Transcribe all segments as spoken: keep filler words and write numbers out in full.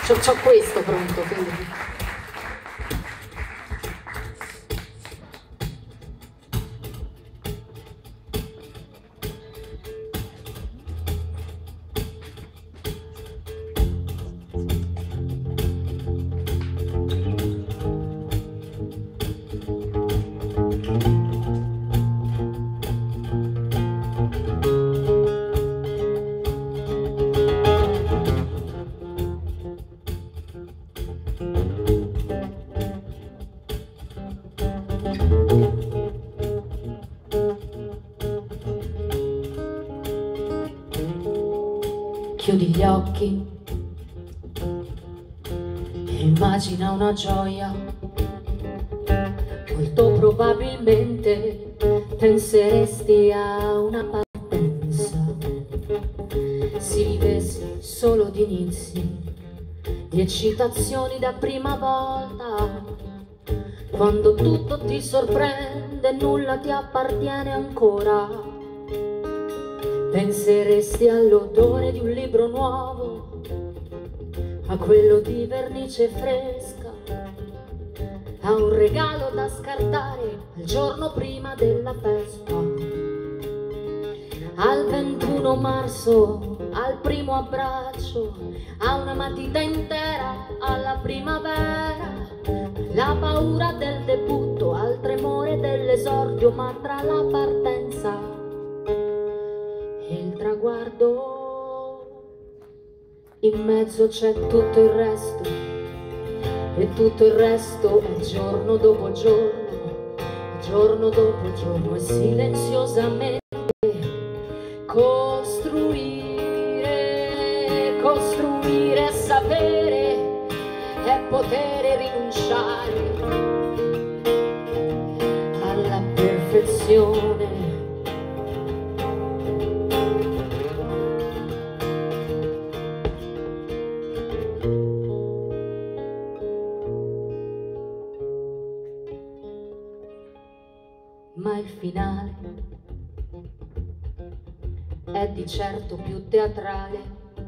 c'ho, c'ho questo pronto, quindi. Chiudi gli occhi e immagina una gioia. Molto probabilmente penseresti a una partenza. Si vivesse solo di inizi, di eccitazioni da prima volta, quando tutto ti sorprende e nulla ti appartiene ancora. Penseresti all'odore di un libro nuovo, a quello di vernice fresca, a un regalo da scartare il giorno prima della festa, al ventuno marzo, al primo abbraccio, a una matita intera, alla primavera, la paura del debutto, al tremore dell'esordio, ma tra la partenza e il traguardo in mezzo c'è tutto il resto, e tutto il resto è giorno dopo giorno, giorno dopo giorno, e silenziosamente costruire, costruire, sapere è poter rinunciare alla perfezione. Ma il finale è di certo più teatrale,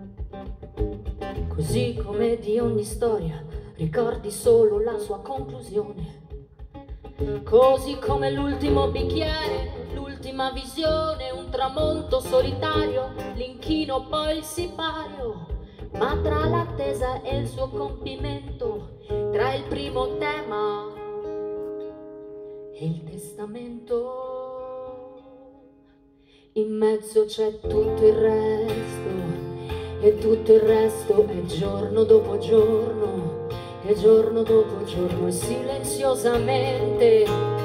così come di ogni storia ricordi solo la sua conclusione, così come l'ultimo bicchiere, l'ultima visione, un tramonto solitario, l'inchino poi il sipario, ma tra l'attesa e il suo compimento, tra il primo tema e il testamento, in mezzo c'è tutto il resto, e tutto il resto è giorno dopo giorno, e giorno dopo giorno, e silenziosamente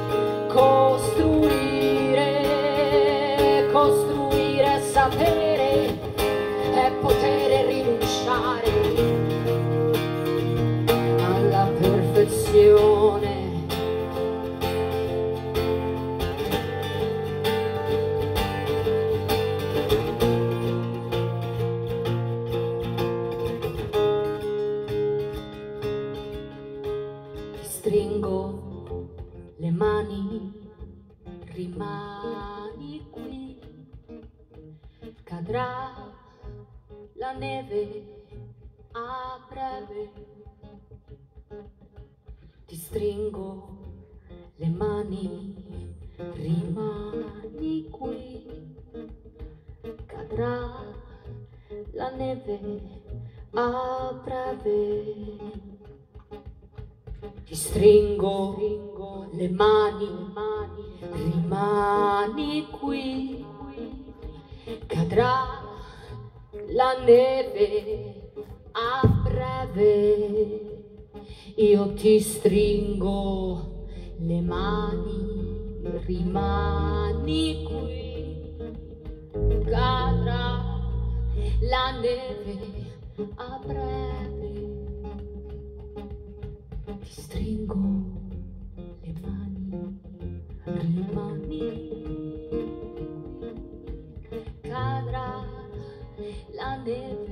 costruire, costruire, sapere è poter rinunciare alla perfezione. Stringo le mani, rimani qui, cadrà la neve a breve. Ti stringo le mani, rimani qui, cadrà la neve a breve. Ti stringo le mani, rimani qui, cadrà la neve a breve. Io ti stringo le mani, rimani qui, cadrà la neve a breve. Ti stringo le mani, rimani, cadrà la neve